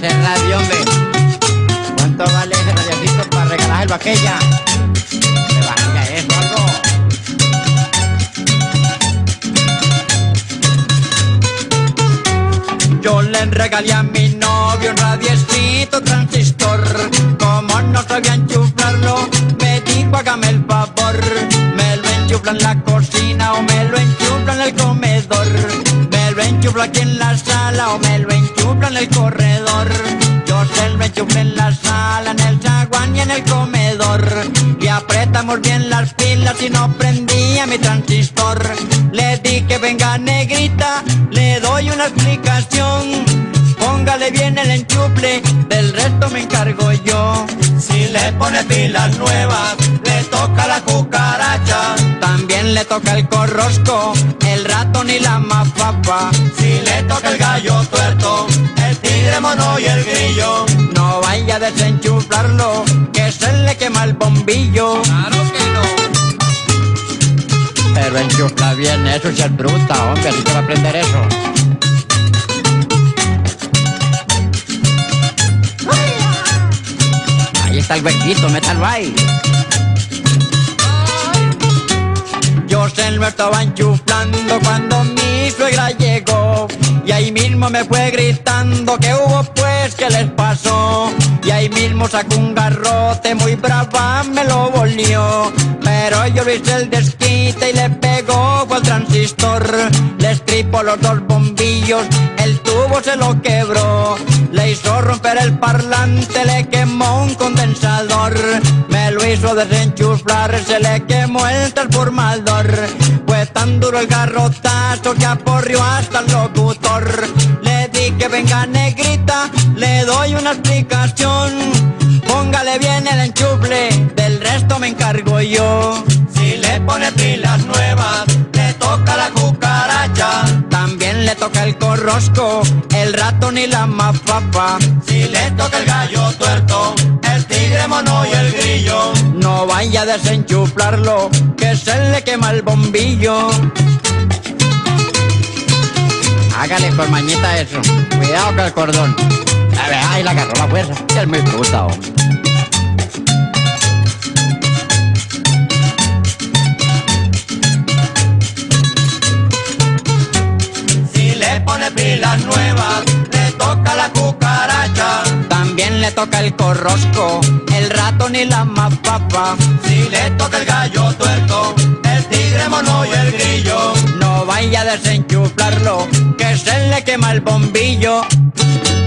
ese radio, hombre. ¿Cuánto vale ese radiocito para regalárselo a aquella? ¿Me baja eso algo? Yo le regalé a mi novio un radiecito transistor. Como no sabía enchufarlo, me dijo hágame el favor. Me lo enchufla en la cocina o me lo enchufla en el comedor. Me lo enchufla aquí en la sala o me lo enchufla en el corredor. Yo se lo enchuflé en la sala, en el zaguán y en el comedor. Y apretamos bien las pilas y no prendía mi transistor. Le dije venga negrita, le doy una explicación. Póngale bien el enchufle, del resto me encargo yo. Si le pone pilas nuevas, le toca la cucaracha. También le toca el corrosco, el ratón y la mafapa. Si le toca el gallo tuerto, el tigre mono y el grillo. No vaya a desenchuflarlo, que se le quema el bombillo. Claro que no. Pero enchufla bien eso, si es bruta, hombre, así te va a aprender eso. Ahí está el huequito, métalo ahí. Yo se lo estaba enchuflando cuando mi suegra llegó. Y ahí mismo me fue gritando que hubo pues, ¿qué les pasó? Y ahí mismo sacó un garrote muy brava, me lo volvió. Pero yo le hice el desquite y le pegó al transistor. Le estripó los dos bombillos, el tubo se lo quebró. Le hizo romper el parlante, le quemó un condensador. Me lo hizo desenchuflar, se le quemó el transformador. Fue tan duro el garrotazo que aporrió hasta el locutor. Le dije venga negrita, le doy una explicación. Póngale bien el enchufle, del resto me encargo yo. Si le pone pilas nuevas, le toca la cucaracha. También le toca el corrosco, el ratón y la mafapa. Si le toca el gallo tuerto, el tigre mono y el grillo. No vaya a desenchuflarlo, que se le quema el bombillo. Hágale con mañita eso, cuidado con el cordón. A ver, ahí la agarró la fuerza, es muy bruta, hombre. Si le pone pilas nuevas, le toca la cucaracha. También le toca el corrosco, el ratón y la mafapa. Si le toca el gallo tuerto, el tigre mono y el grillo. No vaya a desenchuflarlo, que se le quema el bombillo.